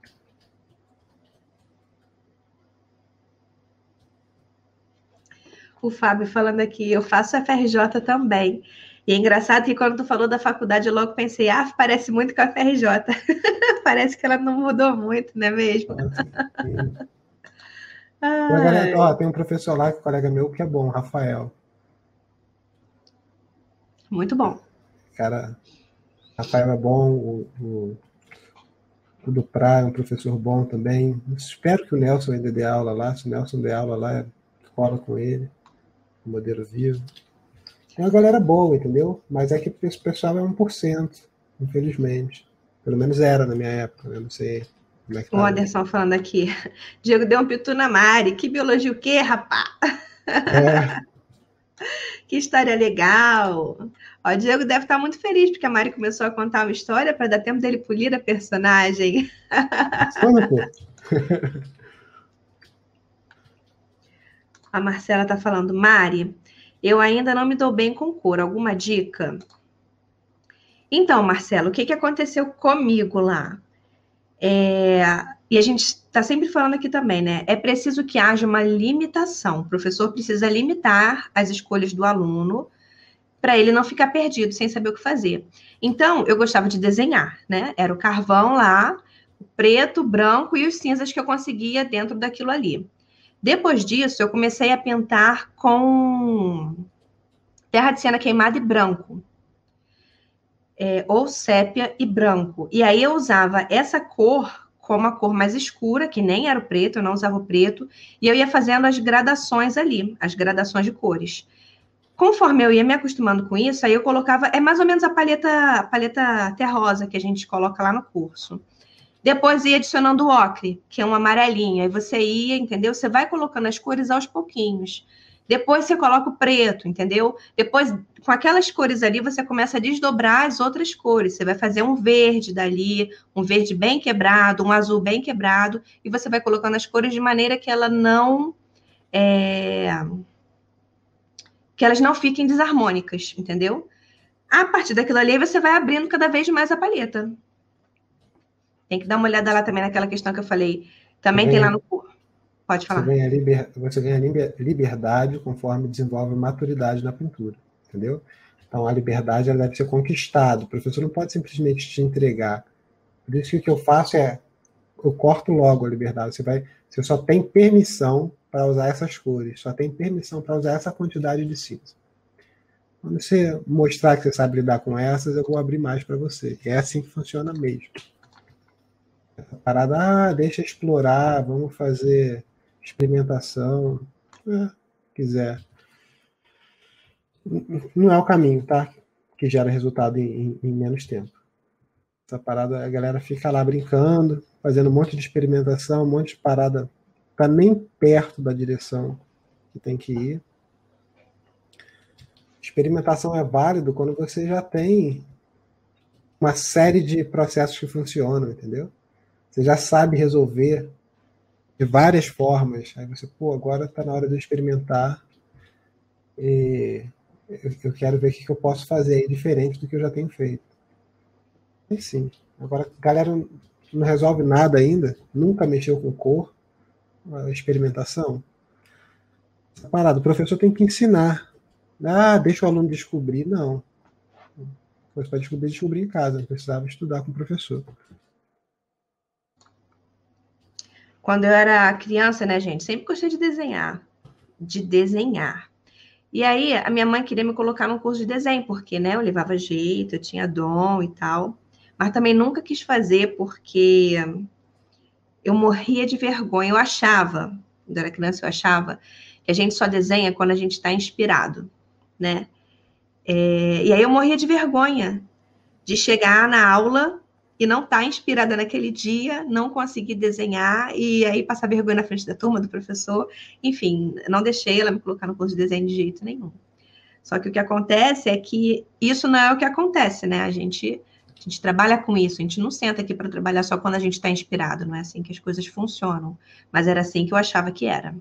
Speaker 1: O Fábio falando aqui, eu faço F R J também. E é engraçado que quando tu falou da faculdade, eu logo pensei, ah, parece muito com a F R J. Parece que ela não mudou muito, não é mesmo?
Speaker 2: Galera, ó, tem um professor lá, que é colega meu, que é bom, Rafael.
Speaker 1: Muito bom.
Speaker 2: Cara, Rafael é bom, o, o, o do Praia é um professor bom também. Espero que o Nelson ainda dê aula lá. Se o Nelson der aula lá, cola com ele. O modelo vivo. É uma galera boa, entendeu? Mas é que esse pessoal é um por cento, infelizmente. Pelo menos era na minha época, eu não sei como é que tá.
Speaker 1: O Anderson falando aqui. Diego deu um pitu na Mari. Que biologia o quê, rapá?
Speaker 2: É.
Speaker 1: Que história legal. Ó, o Diego deve estar muito feliz, porque a Mari começou a contar uma história para dar tempo dele polir a personagem.
Speaker 2: Fala, pô.
Speaker 1: A Marcela está falando, Mari, eu ainda não me dou bem com cor. Alguma dica? Então, Marcelo, o que, que aconteceu comigo lá? É... E a gente está sempre falando aqui também, né? É preciso que haja uma limitação. O professor precisa limitar as escolhas do aluno para ele não ficar perdido, sem saber o que fazer. Então, eu gostava de desenhar, né? Era o carvão lá, o preto, o branco e os cinzas que eu conseguia dentro daquilo ali. Depois disso, eu comecei a pintar com terra de siena queimada e branco. É, ou sépia e branco. E aí eu usava essa cor como a cor mais escura, que nem era o preto, eu não usava o preto, e eu ia fazendo as gradações ali, as gradações de cores. Conforme eu ia me acostumando com isso, aí eu colocava, é mais ou menos a paleta, a paleta terrosa que a gente coloca lá no curso. Depois ia adicionando o ocre, que é um amarelinho. Aí você ia, entendeu? Você vai colocando as cores aos pouquinhos. Depois você coloca o preto, entendeu? Depois, com aquelas cores ali, você começa a desdobrar as outras cores. Você vai fazer um verde dali, um verde bem quebrado, um azul bem quebrado, e você vai colocando as cores de maneira que ela não é, que elas não fiquem desarmônicas, entendeu? A partir daquilo ali, você vai abrindo cada vez mais a palheta. Tem que dar uma olhada lá também naquela questão que eu falei. Também tem lá no curso. Pode falar.
Speaker 2: Você ganha, liber, você ganha liberdade conforme desenvolve maturidade na pintura, entendeu? Então, a liberdade ela deve ser conquistada. O professor não pode simplesmente te entregar. Por isso que o que eu faço é, eu corto logo a liberdade. Você, vai, você só tem permissão para usar essas cores, só tem permissão para usar essa quantidade de cinza. Quando você mostrar que você sabe lidar com essas, eu vou abrir mais para você. É assim que funciona mesmo. Essa parada, ah, deixa explorar, vamos fazer experimentação, é, quiser. Não é o caminho, tá? Que gera resultado em, em menos tempo. Essa parada, a galera fica lá brincando, fazendo um monte de experimentação, um monte de parada, tá nem perto da direção que tem que ir. Experimentação é válido quando você já tem uma série de processos que funcionam, entendeu? Você já sabe resolver de várias formas. Aí você, pô, agora está na hora de eu experimentar e eu quero ver o que eu posso fazer aí diferente do que eu já tenho feito. E sim. Agora, a galera não resolve nada ainda, nunca mexeu com cor, a experimentação. Essa parada, o professor tem que ensinar. Ah, deixa o aluno descobrir. Não. Você pode descobrir, descobrir em casa, não precisava estudar com o professor.
Speaker 1: Quando eu era criança, né, gente, sempre gostei de desenhar. De desenhar. E aí, a minha mãe queria me colocar num curso de desenho, porque, né, eu levava jeito, eu tinha dom e tal. Mas também nunca quis fazer, porque eu morria de vergonha. Eu achava, quando eu era criança, eu achava que a gente só desenha quando a gente está inspirado, né? É, e aí eu morria de vergonha de chegar na aula e não estar inspirada naquele dia, não conseguir desenhar e aí passar vergonha na frente da turma, do professor. Enfim, não deixei ela me colocar no curso de desenho de jeito nenhum. Só que o que acontece é que isso não é o que acontece, né? A gente, a gente trabalha com isso, a gente não senta aqui para trabalhar só quando a gente está inspirado, não é assim que as coisas funcionam. Mas era assim que eu achava que era.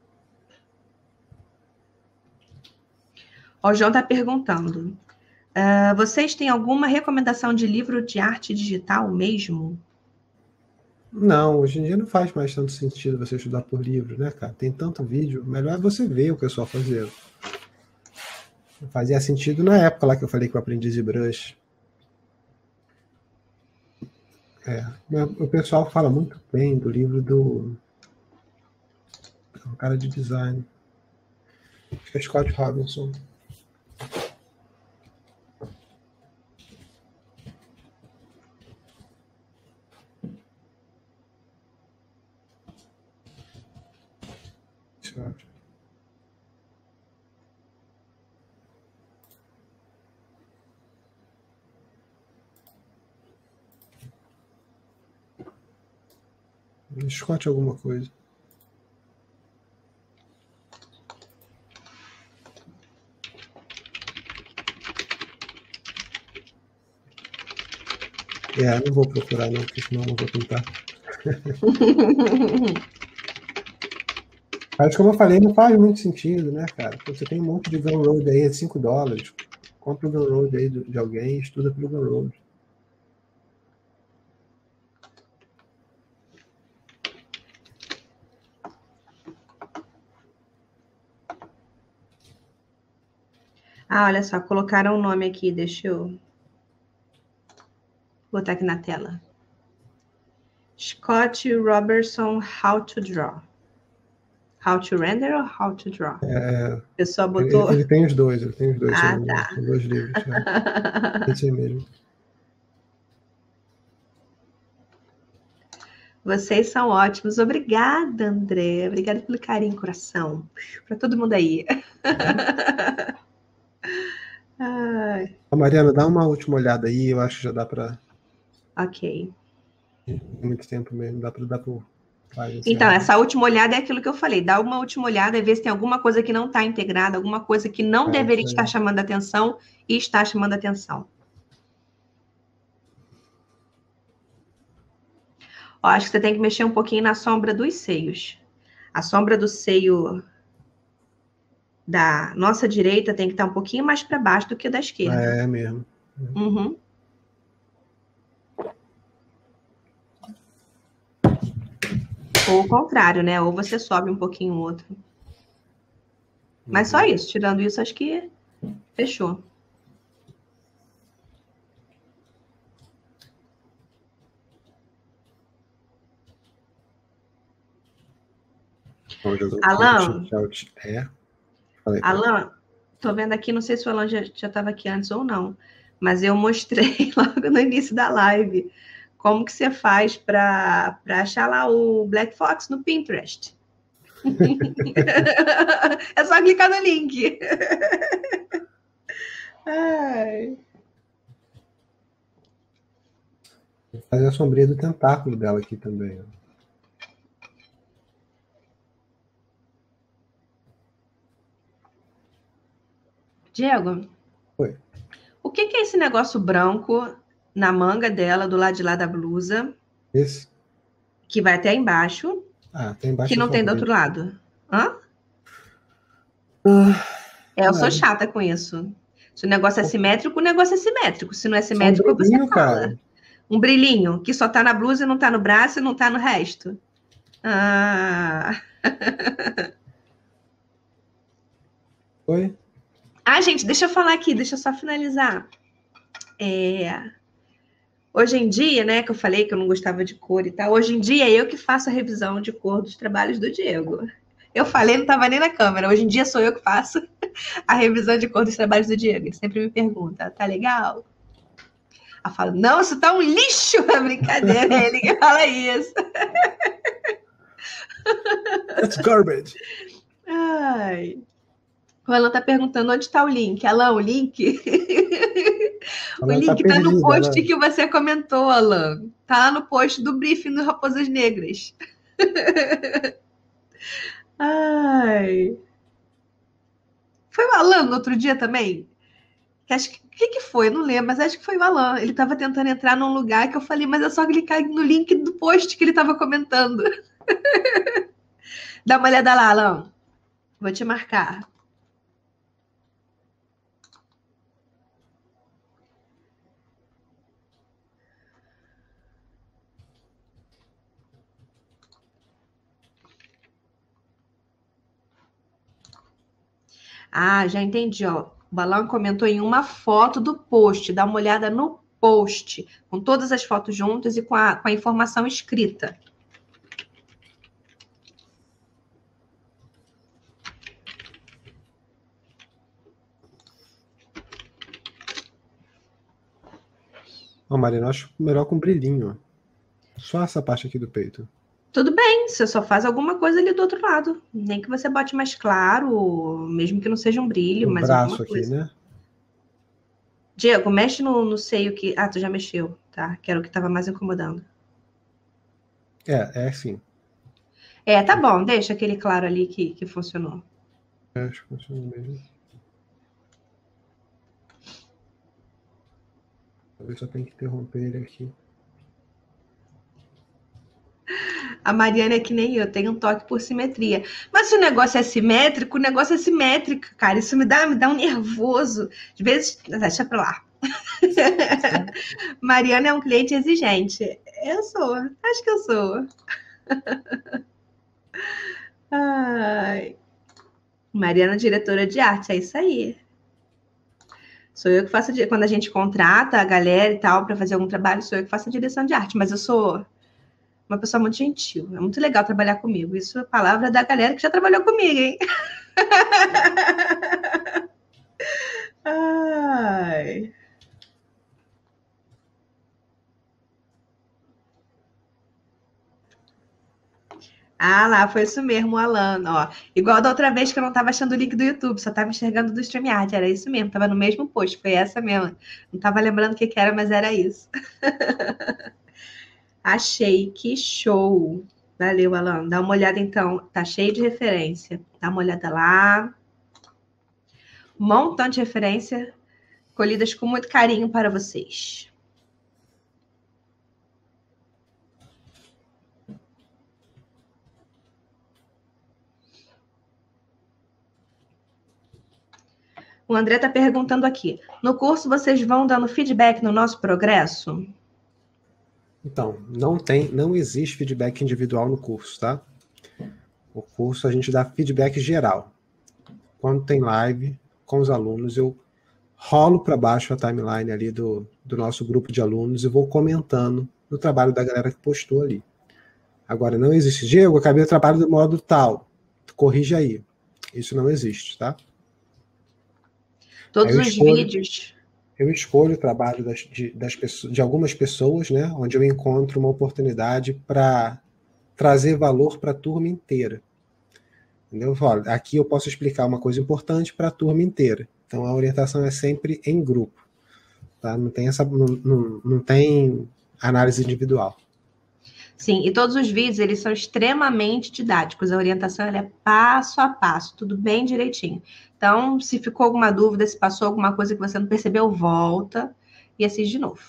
Speaker 1: O João está perguntando, uh, vocês têm alguma recomendação de livro de arte digital mesmo?
Speaker 2: Não, hoje em dia não faz mais tanto sentido você estudar por livro, né, cara? Tem tanto vídeo, melhor é você ver o pessoal fazendo. Fazia sentido na época lá que eu falei que eu aprendi ZBrush. É, o pessoal fala muito bem do livro do um cara de design. Acho que é Scott Robinson. Scott. Scott alguma coisa. É, não vou procurar não, porque senão não vou tentar. Mas como eu falei, não faz muito sentido, né, cara? Você tem um monte de Gumroad aí a cinco dólares. Compra o Gumroad aí de alguém e estuda pelo Gumroad.
Speaker 1: Ah, olha só, colocaram um nome aqui, deixa eu botar aqui na tela. Scott Robertson, How to Draw. How to Render ou How to Draw?
Speaker 2: É,
Speaker 1: a pessoa botou...
Speaker 2: ele, ele tem os dois, ele tem os dois,
Speaker 1: ah,
Speaker 2: são,
Speaker 1: tá.
Speaker 2: são dois livros. Né? Esse aí mesmo.
Speaker 1: Vocês são ótimos. Obrigada, André. Obrigada pelo carinho, coração. Para todo mundo aí. Ai.
Speaker 2: Mariana, dá uma última olhada aí, eu acho que já dá para...
Speaker 1: Ok.
Speaker 2: Muito tempo mesmo, dá para dar por...
Speaker 1: Então, essa última olhada é aquilo que eu falei. Dá uma última olhada e ver se tem alguma coisa que não está integrada, alguma coisa que não é, deveria estar chamando a atenção e está chamando a atenção. Ó, acho que você tem que mexer um pouquinho na sombra dos seios. A sombra do seio da nossa direita tem que estar um pouquinho mais para baixo do que da esquerda.
Speaker 2: É mesmo.
Speaker 1: Uhum. Ou o contrário, né? Ou você sobe um pouquinho o outro. Mas só isso. Tirando isso, acho que fechou. Alan,
Speaker 2: é.
Speaker 1: Alan, tô vendo aqui, não sei se o Alan já estava aqui antes ou não, mas eu mostrei logo no início da live como que você faz para achar lá o Black Fox no Pinterest. É só clicar no link. Ai.
Speaker 2: Vou fazer a sombrinha do tentáculo dela aqui também. Ó.
Speaker 1: Diego,
Speaker 2: Oi.
Speaker 1: O que, que é esse negócio branco na manga dela, do lado de lá da blusa?
Speaker 2: Esse?
Speaker 1: Que vai até embaixo.
Speaker 2: Ah, tem embaixo.
Speaker 1: Que não tem do outro lado. Hã?
Speaker 2: Ah,
Speaker 1: é, eu
Speaker 2: nada.
Speaker 1: sou chata com isso. Se o negócio é simétrico, o negócio é simétrico. Se não é simétrico,
Speaker 2: um brilhinho,
Speaker 1: você fala.
Speaker 2: cara.
Speaker 1: Um brilhinho que só tá na blusa e não tá no braço e não tá no resto. Ah.
Speaker 2: Oi?
Speaker 1: Ah, gente, deixa eu falar aqui, deixa eu só finalizar. É... Hoje em dia, né, que eu falei que eu não gostava de cor e tal, hoje em dia é eu que faço a revisão de cor dos trabalhos do Diego. Eu falei, não estava nem na câmera. Hoje em dia sou eu que faço a revisão de cor dos trabalhos do Diego. Ele sempre me pergunta, tá legal? Eu falo, não, isso tá um lixo! É brincadeira, é ele que fala isso.
Speaker 2: That's garbage.
Speaker 1: Ai. O Alan tá perguntando onde está o link. Alan, o link? O
Speaker 2: Ela
Speaker 1: link
Speaker 2: tá
Speaker 1: tá no
Speaker 2: perdida,
Speaker 1: post
Speaker 2: ela...
Speaker 1: que você comentou, Alan. Tá lá no post do briefing do Raposas Negras. Ai. Foi o Alan no outro dia também? Que acho que, o que, que foi? Não lembro, mas acho que foi o Alan. Ele estava tentando entrar num lugar que eu falei, mas é só clicar no link do post que ele estava comentando. Dá uma olhada lá, Alan. Vou te marcar. Ah, já entendi, ó. O Alan comentou em uma foto do post. Dá uma olhada no post, com todas as fotos juntas e com a, com a informação escrita.
Speaker 2: Ó, Marina, eu acho melhor com brilhinho. Só essa parte aqui do peito.
Speaker 1: Tudo bem, você só faz alguma coisa ali do outro lado. Nem que você bote mais claro, mesmo que não seja um brilho,
Speaker 2: No
Speaker 1: mas alguma
Speaker 2: braço aqui,
Speaker 1: coisa.
Speaker 2: né?
Speaker 1: Diego, mexe no, no seio que... Ah, tu já mexeu, tá? Que era o que tava mais incomodando.
Speaker 2: É, é sim.
Speaker 1: É, tá bom, deixa aquele claro ali que, que funcionou.
Speaker 2: É, acho que funciona mesmo. Talvez só tenha que interromper ele aqui.
Speaker 1: A Mariana é que nem eu, tem um toque por simetria. Mas se o negócio é simétrico, o negócio é simétrico, cara. Isso me dá, me dá um nervoso. Às vezes, deixa pra lá. Mariana é um cliente exigente. Eu sou, acho que eu sou. Ai. Mariana, diretora de arte, é isso aí. Sou eu que faço, quando a gente contrata a galera e tal para fazer algum trabalho, sou eu que faço a direção de arte, mas eu sou uma pessoa muito gentil. É muito legal trabalhar comigo. Isso é palavra da galera que já trabalhou comigo, hein? Ai. Ah, lá, foi isso mesmo, Alan, ó. Igual da outra vez que eu não tava achando o link do YouTube, só tava enxergando do StreamYard, era isso mesmo, tava no mesmo post, foi essa mesmo. Não tava lembrando o que que era, mas era isso. Achei, que show. Valeu, Alan. Dá uma olhada então, tá cheio de referência. Dá uma olhada lá. Um montão de referência colhidas com muito carinho para vocês. O André está perguntando aqui. No curso, vocês vão dando feedback no nosso progresso?
Speaker 2: Então, não tem, não existe feedback individual no curso, tá? O curso a gente dá feedback geral. Quando tem live com os alunos, eu rolo para baixo a timeline ali do, do nosso grupo de alunos e vou comentando no trabalho da galera que postou ali. Agora, não existe, Diego, eu acabei o trabalho do modo tal, corrige aí. Isso não existe, tá?
Speaker 1: Todos os escolho, vídeos.
Speaker 2: Eu escolho o trabalho das, de, das pessoas, de algumas pessoas, né, onde eu encontro uma oportunidade para trazer valor para a turma inteira. Entendeu? Olha, aqui eu posso explicar uma coisa importante para a turma inteira. Então, a orientação é sempre em grupo. Tá? Não tem essa, não, não, não tem análise individual.
Speaker 1: Sim, e todos os vídeos, eles são extremamente didáticos. A orientação ela é passo a passo, tudo bem direitinho. Então, se ficou alguma dúvida, se passou alguma coisa que você não percebeu, volta e assiste de novo.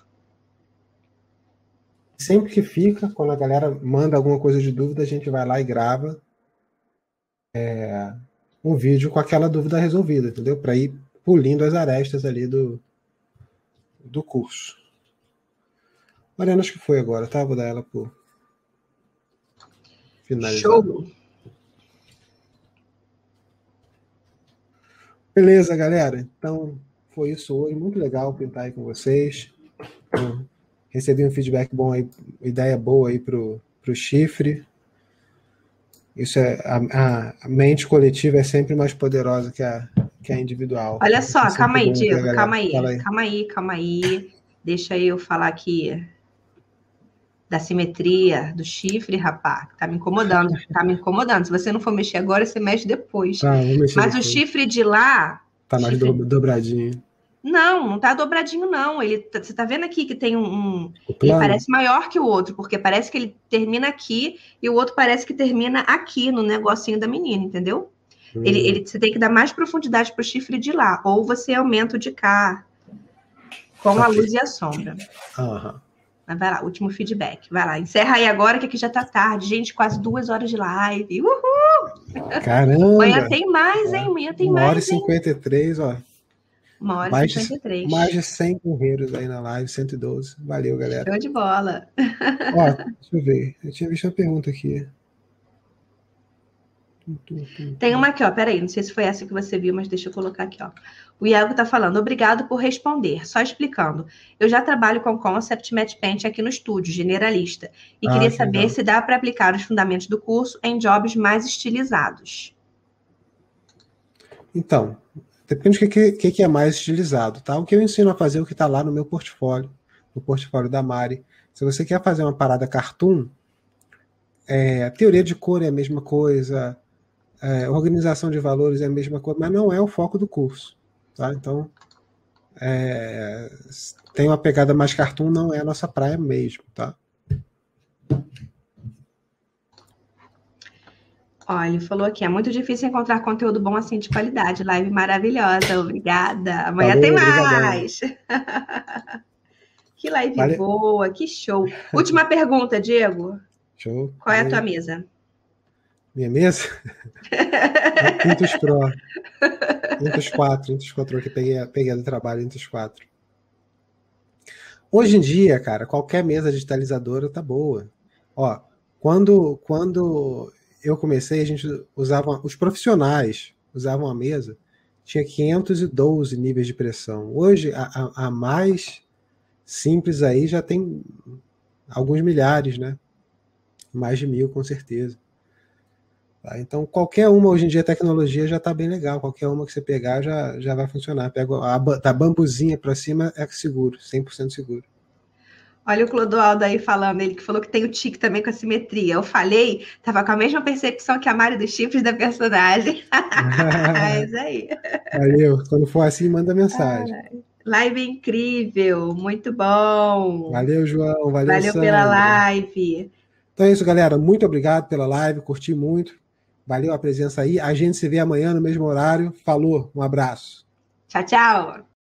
Speaker 2: Sempre que fica, quando a galera manda alguma coisa de dúvida, a gente vai lá e grava é, um vídeo com aquela dúvida resolvida, entendeu? Para ir pulindo as arestas ali do, do curso. Mariana, acho que foi agora, tá? Vou dar ela por finalizar.
Speaker 1: Show!
Speaker 2: Beleza, galera. Então, foi isso hoje. Muito legal pintar aí com vocês. Eu recebi um feedback bom aí, ideia boa aí pro, pro chifre. Isso é, a, a mente coletiva é sempre mais poderosa que a, que a individual.
Speaker 1: Olha só,
Speaker 2: é
Speaker 1: calma aí, Diego,
Speaker 2: galera,
Speaker 1: calma aí,
Speaker 2: aí,
Speaker 1: calma aí, calma aí. Deixa eu falar aqui da simetria do chifre, rapá. Tá me incomodando, tá me incomodando. Se você não for mexer agora, você mexe depois.
Speaker 2: Tá, vou mexer
Speaker 1: Mas
Speaker 2: depois.
Speaker 1: o chifre de lá...
Speaker 2: Tá mais
Speaker 1: chifre...
Speaker 2: dobradinho.
Speaker 1: Não, não tá dobradinho, não. Ele, você tá vendo aqui que tem um... um...
Speaker 2: Ele
Speaker 1: parece maior que o outro, porque parece que ele termina aqui e o outro parece que termina aqui, no negocinho da menina, entendeu? Hum. Ele, ele, você tem que dar mais profundidade pro chifre de lá. Ou você aumenta o de cá com okay. a luz e a sombra.
Speaker 2: Aham. Uhum.
Speaker 1: Mas vai lá, último feedback. Vai lá, encerra aí agora, que aqui já tá tarde. Gente, quase duas horas de live. Uhul!
Speaker 2: Caramba!
Speaker 1: Amanhã tem mais, hein? Amanhã tem
Speaker 2: Uma
Speaker 1: mais,
Speaker 2: hora e cinquenta e três, ó.
Speaker 1: Uma hora
Speaker 2: e
Speaker 1: cinquenta e três.
Speaker 2: Mais de cem guerreiros aí na live, cento e doze. Valeu, galera.
Speaker 1: Show de bola.
Speaker 2: Ó, deixa eu ver. Eu tinha visto uma pergunta aqui.
Speaker 1: Tem uma aqui, ó. Peraí, não sei se foi essa que você viu, mas deixa eu colocar aqui, ó. O Iago tá falando, obrigado por responder. Só explicando. Eu já trabalho com Concept Match Paint aqui no estúdio, generalista. E ah, queria que saber legal. Se dá para aplicar os fundamentos do curso em jobs mais estilizados.
Speaker 2: Então, depende do que, que, que é mais estilizado, tá? O que eu ensino a fazer é o que está lá no meu portfólio, no portfólio da Mari. Se você quer fazer uma parada cartoon, é, a teoria de cor é a mesma coisa, é, organização de valores é a mesma coisa, mas não é o foco do curso, tá? Então, é, tem uma pegada mais cartoon, não é a nossa praia mesmo, tá?
Speaker 1: Olha, ele falou aqui, é muito difícil encontrar conteúdo bom assim de qualidade. Live maravilhosa, obrigada. Amanhã Falou, tem mais. Que live Valeu. Boa, que show. Última pergunta, Diego.
Speaker 2: Show.
Speaker 1: Qual é a tua mesa?
Speaker 2: Minha mesa? Intus Pro. Intus quatro, Intus quatro que peguei, peguei do trabalho, Intus quatro. Hoje em dia, cara, qualquer mesa digitalizadora tá boa. Ó, quando... quando eu comecei, a gente usava, os profissionais usavam a mesa, tinha quinhentos e doze níveis de pressão. Hoje, a, a, a mais simples aí já tem alguns milhares, né? Mais de mil, com certeza. Tá? Então, qualquer uma, hoje em dia, a tecnologia já está bem legal. Qualquer uma que você pegar já, já vai funcionar. Pega a, da bambuzinha para cima, é seguro, cem por cento seguro.
Speaker 1: Olha o Clodoaldo aí falando, ele que falou que tem o tique também com a simetria. Eu falei, tava com a mesma percepção que a Mari dos chifres da personagem. É isso aí.
Speaker 2: Valeu. Quando for assim, manda mensagem. Ah,
Speaker 1: live incrível, muito bom.
Speaker 2: Valeu, João. Valeu,
Speaker 1: Valeu
Speaker 2: Sandra.
Speaker 1: pela live.
Speaker 2: Então é isso, galera. Muito obrigado pela live, curti muito. Valeu a presença aí. A gente se vê amanhã no mesmo horário. Falou, um abraço.
Speaker 1: Tchau, tchau.